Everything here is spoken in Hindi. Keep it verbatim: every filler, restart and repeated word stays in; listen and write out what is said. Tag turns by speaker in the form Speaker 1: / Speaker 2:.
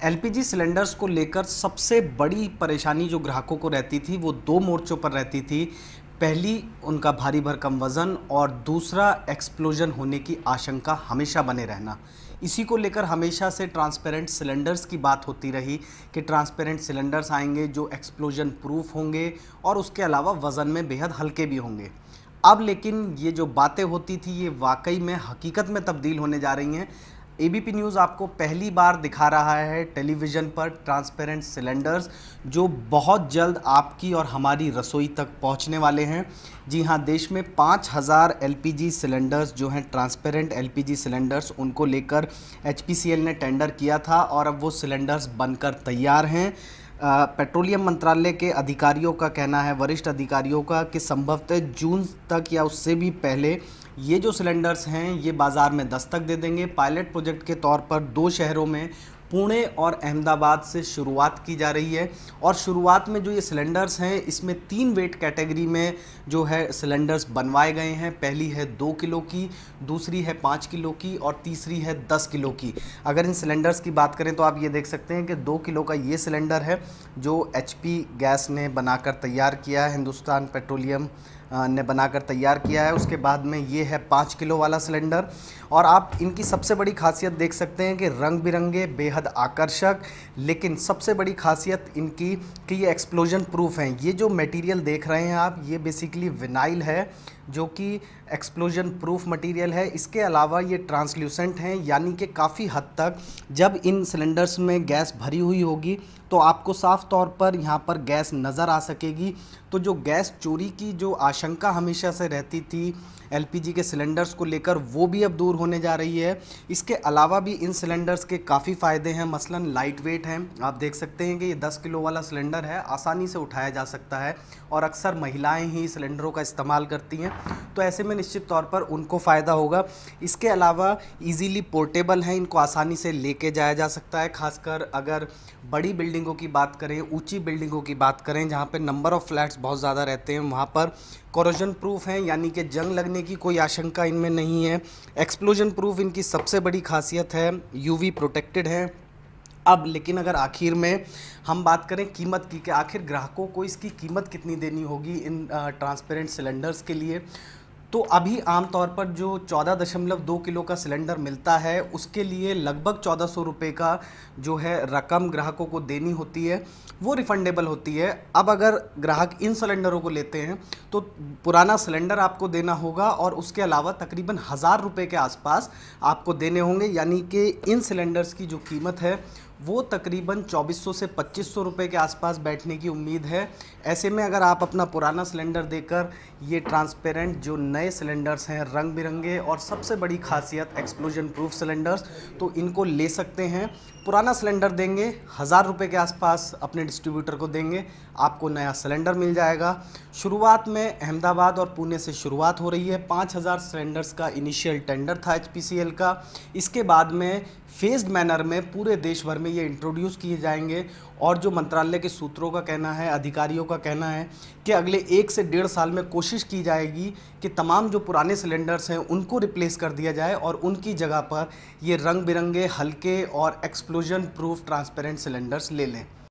Speaker 1: एलपीजी सिलेंडर्स को लेकर सबसे बड़ी परेशानी जो ग्राहकों को रहती थी वो दो मोर्चों पर रहती थी। पहली, उनका भारी भरकम वज़न और दूसरा एक्सप्लोजन होने की आशंका हमेशा बने रहना। इसी को लेकर हमेशा से ट्रांसपेरेंट सिलेंडर्स की बात होती रही कि ट्रांसपेरेंट सिलेंडर्स आएंगे जो एक्सप्लोजन प्रूफ होंगे और उसके अलावा वज़न में बेहद हल्के भी होंगे। अब लेकिन ये जो बातें होती थी ये वाकई में हकीकत में तब्दील होने जा रही हैं। एबीपी न्यूज़ आपको पहली बार दिखा रहा है टेलीविज़न पर ट्रांसपेरेंट सिलेंडर्स जो बहुत जल्द आपकी और हमारी रसोई तक पहुंचने वाले हैं। जी हां, देश में पाँच हज़ार एलपीजी सिलेंडर्स जो हैं ट्रांसपेरेंट एलपीजी सिलेंडर्स, उनको लेकर एचपीसीएल ने टेंडर किया था और अब वो सिलेंडर्स बनकर तैयार हैं। अ, पेट्रोलियम मंत्रालय के अधिकारियों का कहना है, वरिष्ठ अधिकारियों का, कि संभवतः जून तक या उससे भी पहले ये जो सिलेंडर्स हैं ये बाज़ार में दस्तक दे देंगे। पायलट प्रोजेक्ट के तौर पर दो शहरों में, पुणे और अहमदाबाद से शुरुआत की जा रही है। और शुरुआत में जो ये सिलेंडर्स हैं इसमें तीन वेट कैटेगरी में जो है सिलेंडर्स बनवाए गए हैं। पहली है दो किलो की, दूसरी है पाँच किलो की और तीसरी है दस किलो की। अगर इन सिलेंडर्स की बात करें तो आप ये देख सकते हैं कि दो किलो का ये सिलेंडर है जो एचपी गैस ने बनाकर तैयार किया है, हिंदुस्तान पेट्रोलियम ने बनाकर तैयार किया है। उसके बाद में ये है पाँच किलो वाला सिलेंडर। और आप इनकी सबसे बड़ी खासियत देख सकते हैं कि रंग बिरंगे, बेहद आकर्षक, लेकिन सबसे बड़ी खासियत इनकी कि ये एक्सप्लोजन प्रूफ हैं। ये जो मटेरियल देख रहे हैं आप, ये बेसिकली विनाइल है जो कि एक्सप्लोजन प्रूफ मटेरियल है। इसके अलावा ये ट्रांसल्यूसेंट हैं, यानी कि काफ़ी हद तक जब इन सिलेंडर्स में गैस भरी हुई होगी तो आपको साफ तौर पर यहाँ पर गैस नज़र आ सकेगी। तो जो गैस चोरी की जो आशंका हमेशा से रहती थी एलपीजी के सिलेंडर्स को लेकर, वो भी अब दूर होने जा रही है। इसके अलावा भी इन सिलेंडर्स के काफ़ी फ़ायदे हैं, मसलन लाइट वेट हैं। आप देख सकते हैं कि ये दस किलो वाला सिलेंडर है, आसानी से उठाया जा सकता है और अक्सर महिलाएं ही सिलेंडरों का इस्तेमाल करती हैं, तो ऐसे में निश्चित तौर पर उनको फ़ायदा होगा। इसके अलावा इजीली पोर्टेबल हैं, इनको आसानी से लेके जाया जा सकता है। खासकर अगर बड़ी बिल्डिंगों की बात करें, ऊंची बिल्डिंगों की बात करें जहाँ पे नंबर ऑफ़ फ्लैट्स बहुत ज़्यादा रहते हैं, वहाँ पर कोरोजन प्रूफ हैं, यानी कि जंग लगने की कोई आशंका इनमें नहीं है। एक्सप्लोजन प्रूफ इनकी सबसे बड़ी खासियत है, यूवी प्रोटेक्टेड है। अब लेकिन अगर आखिर में हम बात करें कीमत की कि आखिर ग्राहकों को इसकी कीमत कितनी देनी होगी इन ट्रांसपेरेंट सिलेंडर्स के लिए, तो अभी आमतौर पर जो चौदह दशमलव दो किलो का सिलेंडर मिलता है उसके लिए लगभग चौदह सौ रुपये का जो है रकम ग्राहकों को देनी होती है, वो रिफंडेबल होती है। अब अगर ग्राहक इन सिलेंडरों को लेते हैं तो पुराना सिलेंडर आपको देना होगा और उसके अलावा तकरीबन हज़ार रुपये के आसपास आपको देने होंगे, यानी कि इन सिलेंडर्स की जो कीमत है वो तकरीबन चौबीस सौ से पच्चीस सौ रुपये के आसपास बैठने की उम्मीद है। ऐसे में अगर आप अपना पुराना सिलेंडर देकर ये ट्रांसपेरेंट जो नए सिलेंडर्स हैं, रंग बिरंगे और सबसे बड़ी खासियत एक्सप्लोजन प्रूफ सिलेंडर्स, तो इनको ले सकते हैं। पुराना सिलेंडर देंगे, हज़ार रुपये के आसपास अपने डिस्ट्रीब्यूटर को देंगे, आपको नया सिलेंडर मिल जाएगा। शुरुआत में अहमदाबाद और पुणे से शुरुआत हो रही है। पाँच हज़ार सिलेंडर्स का इनिशियल टेंडर था एचपीसीएल का। इसके बाद में फेज्ड मैनर में पूरे देश भर में ये इंट्रोड्यूस किए जाएंगे और जो मंत्रालय के सूत्रों का कहना है, अधिकारियों का कहना है कि अगले एक से डेढ़ साल में कोशिश की जाएगी कि तमाम जो पुराने सिलेंडर्स हैं उनको रिप्लेस कर दिया जाए और उनकी जगह पर ये रंग बिरंगे, हल्के और एक्सप्लोजन प्रूफ ट्रांसपेरेंट सिलेंडर्स ले लें।